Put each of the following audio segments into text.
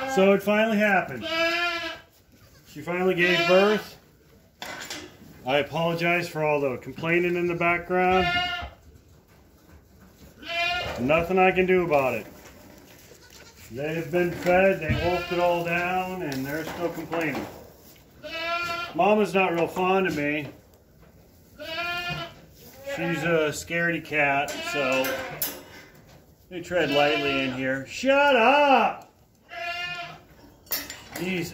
So it finally happened. She finally gave birth. I apologize for all the complaining in the background. Nothing I can do about it. They've been fed, they wolfed it all down, and they're still complaining. Mama's not real fond of me. She's a scaredy cat, so they tread lightly in here. Shut up! Jesus.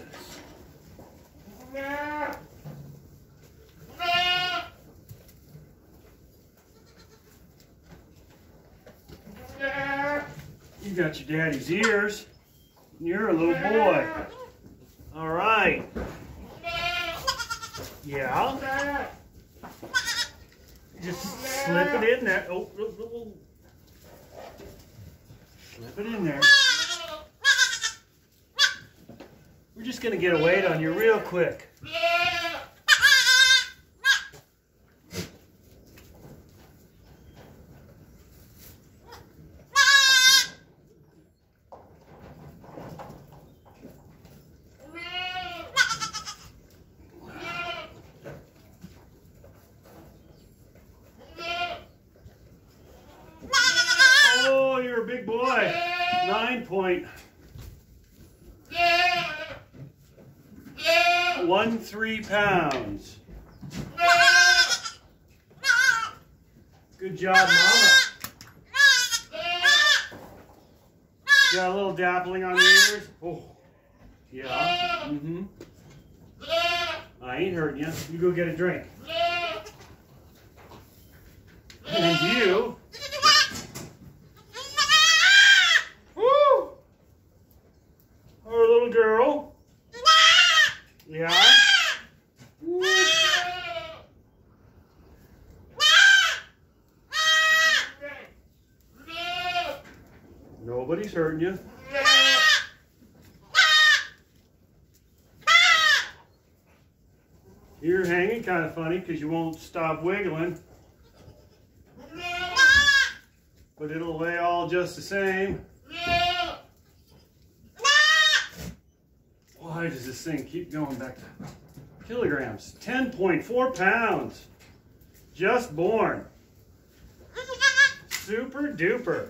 You got your daddy's ears. You're a little boy. All right. Yeah. Just slip it in there. Oh, slip it in there. We're just gonna get a weight on you real quick. Oh, you're a big boy. 9.13 pounds. Good job, Mama. Got a little dappling on the ears? Oh, yeah. Mm-hmm. I ain't hurting you. You go get a drink. And you. Woo! Our little girl. Yeah. Woo. Nobody's hurting you. You're hanging kind of funny because you won't stop wiggling. But it'll lay all just the same. Why does this thing keep going back to kilograms? 10.4 pounds. Just born. Super duper.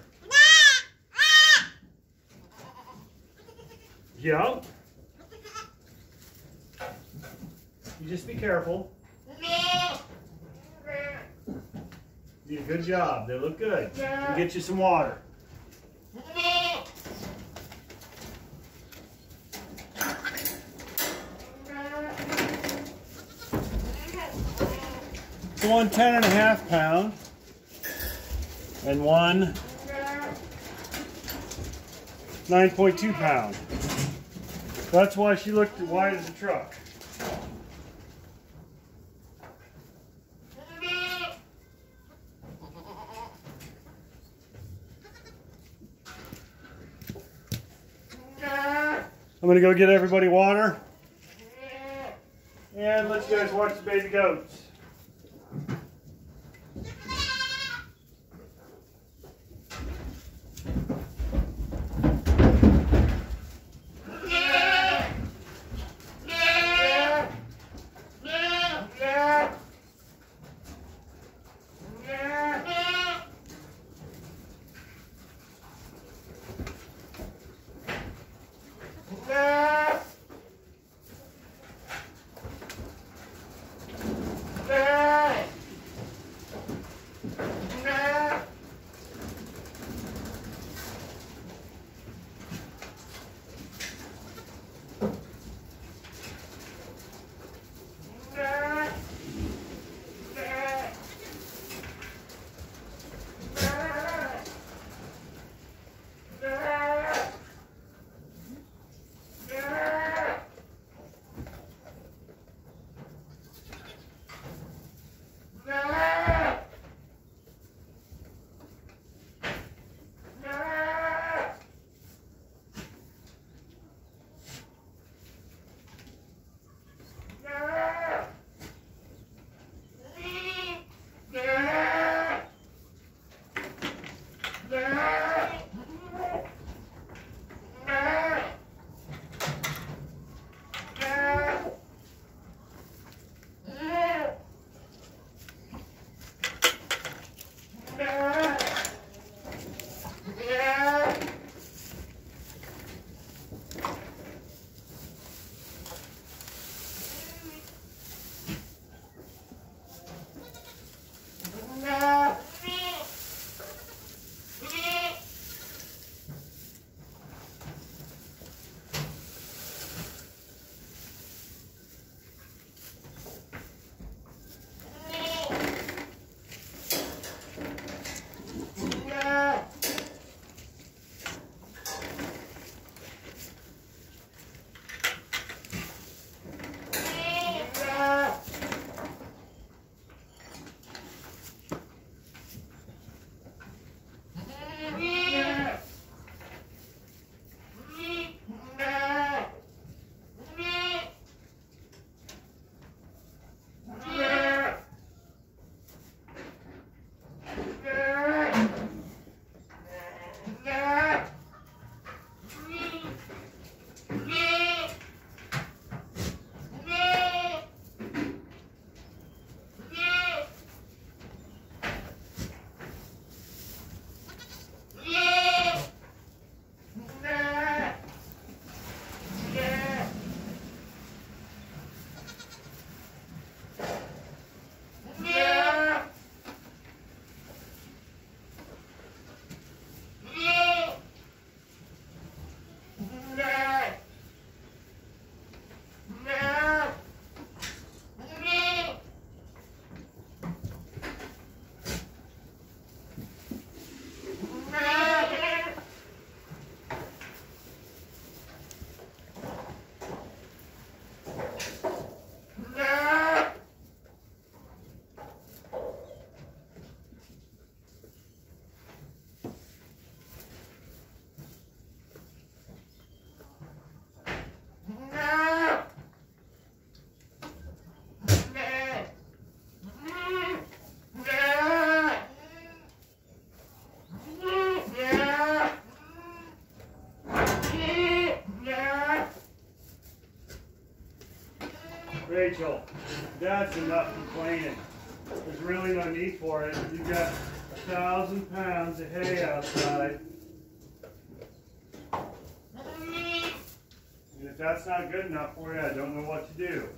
Yup. You just be careful. You did a good job. They look good. We'll get you some water. So one 10.5 pound and one 9.2 pound. That's why she looked wide as a truck. I'm gonna go get everybody water and let you guys watch the baby goats. Rachel, that's enough complaining. There's really no need for it. You've got 1,000 pounds of hay outside. And if that's not good enough for you, I don't know what to do.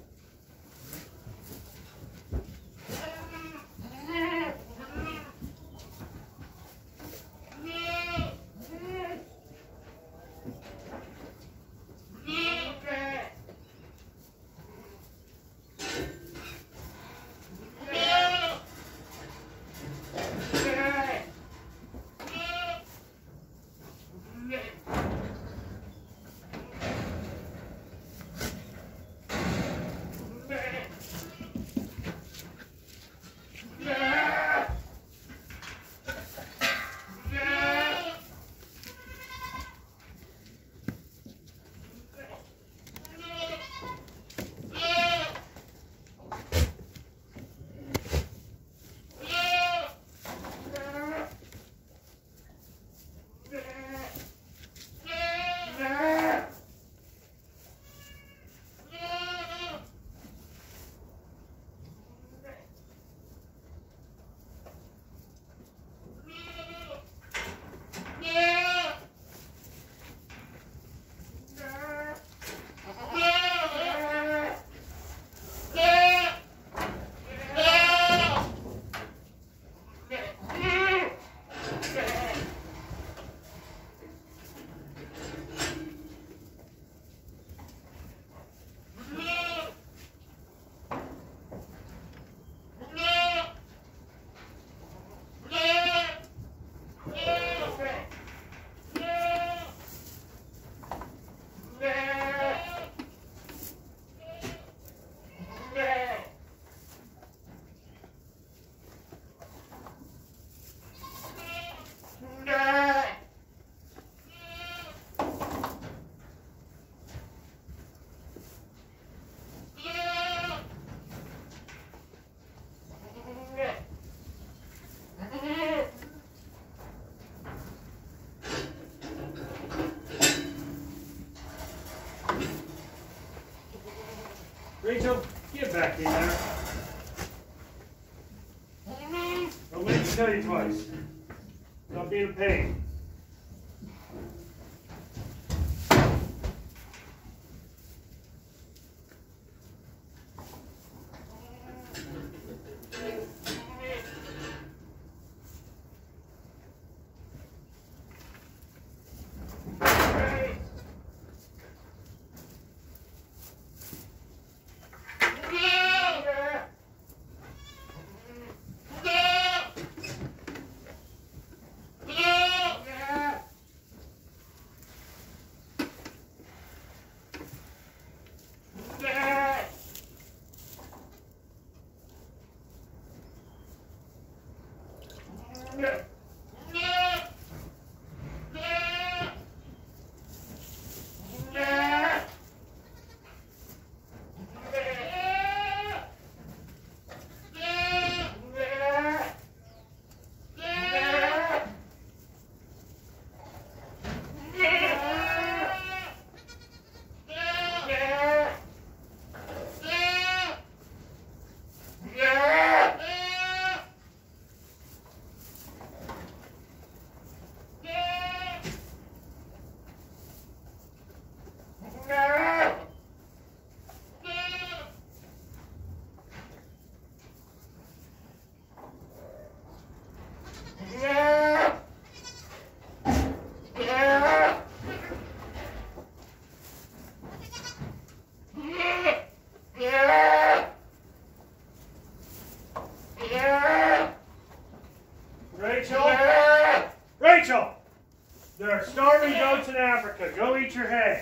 Rachel, get back in there. Don't make me tell you twice. Stop being a pain. Rachel! There are starving goats in Africa. Go eat your hay.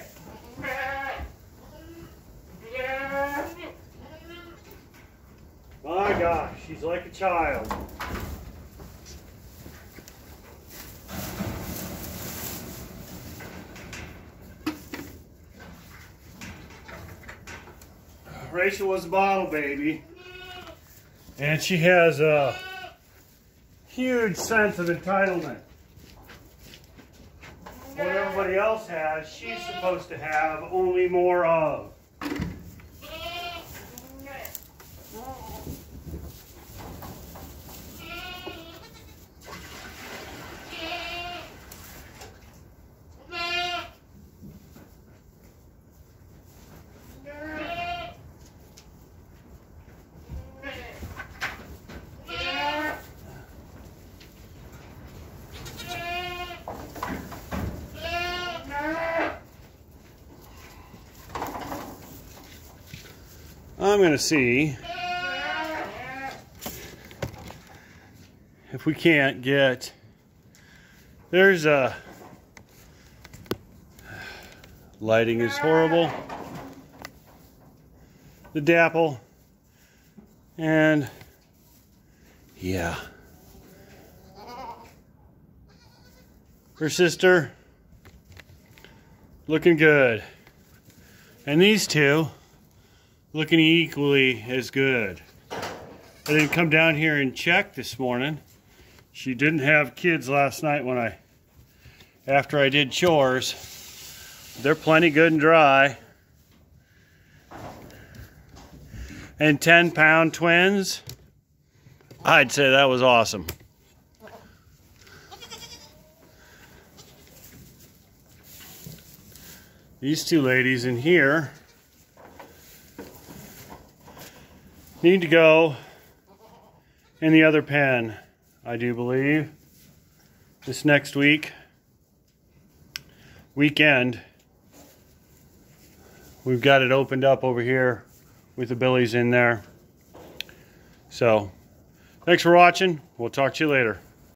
My gosh, she's like a child. Rachel was a bottle baby, and she has a huge sense of entitlement. What everybody else has, she's supposed to have only more of. I'm going to see if we can't get, there's a, lighting is horrible, the Dapple, and yeah, her sister looking good, and these two looking equally as good. I didn't come down here and check this morning. She didn't have kids last night after I did chores. They're plenty good and dry. And 10-pound twins, I'd say that was awesome. These two ladies in here need to go in the other pen, I do believe, this next weekend. We've got it opened up over here with the billies in there. So, thanks for watching. We'll talk to you later.